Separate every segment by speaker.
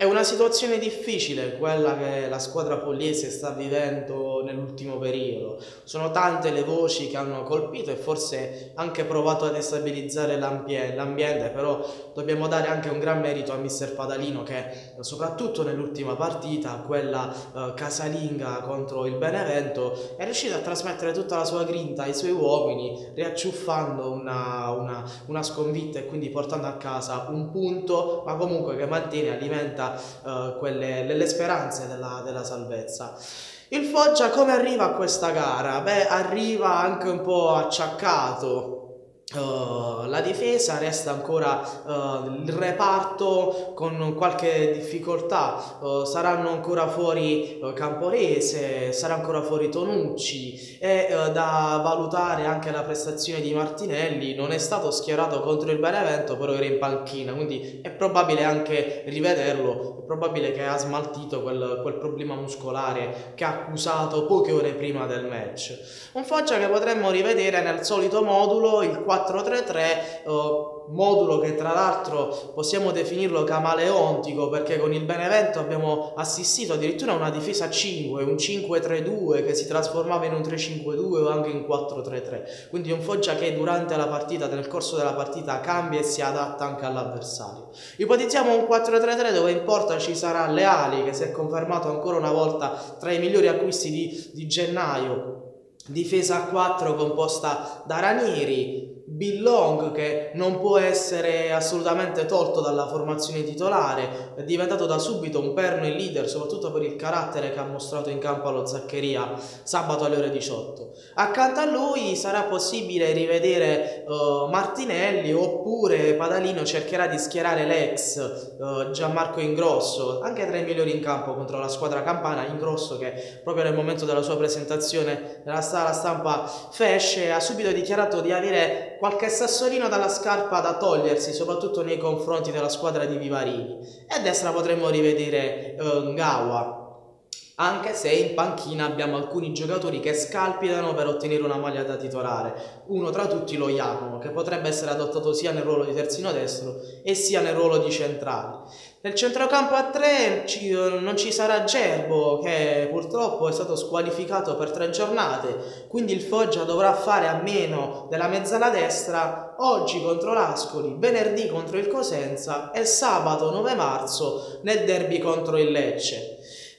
Speaker 1: È una situazione difficile quella che la squadra pugliese sta vivendo nell'ultimo periodo. Sono tante le voci che hanno colpito e forse anche provato a destabilizzare l'ambiente, però dobbiamo dare anche un gran merito a mister Padalino che soprattutto nell'ultima partita, quella casalinga contro il Benevento, è riuscito a trasmettere tutta la sua grinta ai suoi uomini, riacciuffando una sconfitta e quindi portando a casa un punto, ma comunque che mantiene, alimenta le speranze della salvezza. Il Foggia come arriva a questa gara? Beh, arriva anche un po' acciaccato. La difesa resta ancora il reparto con qualche difficoltà, saranno ancora fuori Camporese, sarà ancora fuori Tonucci e da valutare anche la prestazione di Martinelli. Non è stato schierato contro il Benevento, però era in panchina, quindi è probabile anche rivederlo, è probabile che ha smaltito quel problema muscolare che ha accusato poche ore prima del match. Un Foggia che potremmo rivedere nel solito modulo, il 4-3-3, modulo che tra l'altro possiamo definirlo camaleontico, perché con il Benevento abbiamo assistito addirittura a una difesa a 5, un 5-3-2 che si trasformava in un 3-5-2 o anche in 4-3-3, quindi un Foggia che durante la partita, nel corso della partita, cambia e si adatta anche all'avversario. Ipotizziamo un 4-3-3 dove in porta ci sarà Leali, che si è confermato ancora una volta tra i migliori acquisti di gennaio, difesa a 4 composta da Ranieri, Billong che non può essere assolutamente tolto dalla formazione titolare, è diventato da subito un perno e leader soprattutto per il carattere che ha mostrato in campo allo Zaccheria sabato alle ore 18. Accanto a lui sarà possibile rivedere Martinelli, oppure Padalino cercherà di schierare l'ex Gianmarco Ingrosso, anche tra i migliori in campo contro la squadra campana. Ingrosso che proprio nel momento della sua presentazione nella sala stampa Fesce ha subito dichiarato di avere qualche sassolino dalla scarpa da togliersi, soprattutto nei confronti della squadra di Vivarini. E a destra potremmo rivedere Ngawa, anche se in panchina abbiamo alcuni giocatori che scalpitano per ottenere una maglia da titolare. Uno tra tutti lo Jacomo, che potrebbe essere adottato sia nel ruolo di terzino destro e sia nel ruolo di centrale. Nel centrocampo a 3 non ci sarà Gerbo, che purtroppo è stato squalificato per 3 giornate, quindi il Foggia dovrà fare a meno della mezzala destra oggi contro l'Ascoli, venerdì contro il Cosenza e sabato 9 marzo nel derby contro il Lecce.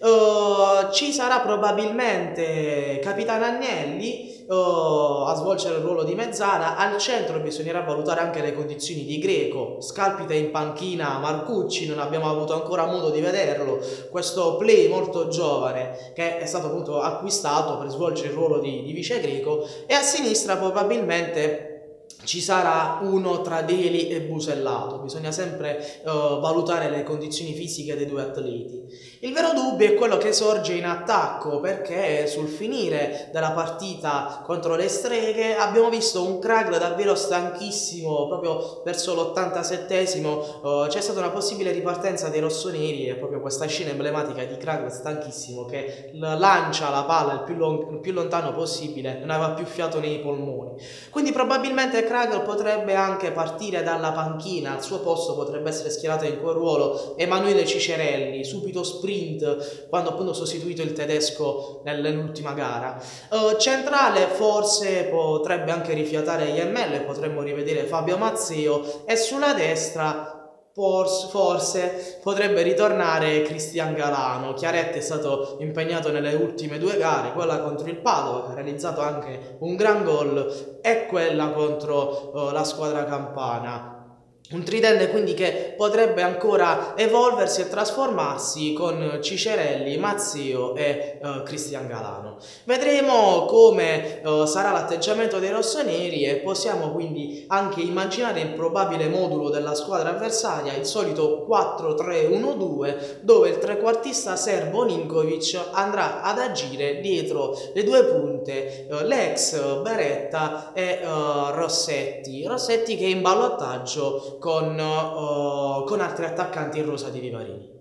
Speaker 1: Ci sarà probabilmente Capitano Agnelli a svolgere il ruolo di mezzala. Al centro bisognerà valutare anche le condizioni di Greco, scalpita in panchina Marcucci, non abbiamo avuto ancora modo di vederlo, questo play molto giovane che è stato appunto acquistato per svolgere il ruolo di vice Greco, e a sinistra probabilmente ci sarà uno tra Deli e Busellato. Bisogna sempre valutare le condizioni fisiche dei due atleti. Il vero dubbio è quello che sorge in attacco, perché sul finire della partita contro le Streghe abbiamo visto un Kragl davvero stanchissimo. Proprio verso l'87esimo c'è stata una possibile ripartenza dei rossoneri, e proprio questa scena emblematica di Kragl stanchissimo che lancia la palla il più lontano possibile, non aveva più fiato nei polmoni. Quindi probabilmente Kragl potrebbe anche partire dalla panchina, al suo posto potrebbe essere schierato in quel ruolo Emanuele Cicerelli, subito sprint quando appunto sostituito il tedesco nell'ultima gara. Centrale forse potrebbe anche rifiatare IML, potremmo rivedere Fabio Mazzeo, e sulla destra forse potrebbe ritornare Cristian Galano. Chiaretti è stato impegnato nelle ultime 2 gare, quella contro il Padova che ha realizzato anche un gran gol, e quella contro la squadra campana. Un tridente quindi che potrebbe ancora evolversi e trasformarsi con Cicerelli, Mazzeo e Cristian Galano. Vedremo come sarà l'atteggiamento dei rossoneri, e possiamo quindi anche immaginare il probabile modulo della squadra avversaria, il solito 4-3-1-2, dove il trequartista serbo Ninkovic andrà ad agire dietro le 2 punte, l'ex Beretta e Rossetti che è in ballottaggio con altri attaccanti in rosa di Vivarini.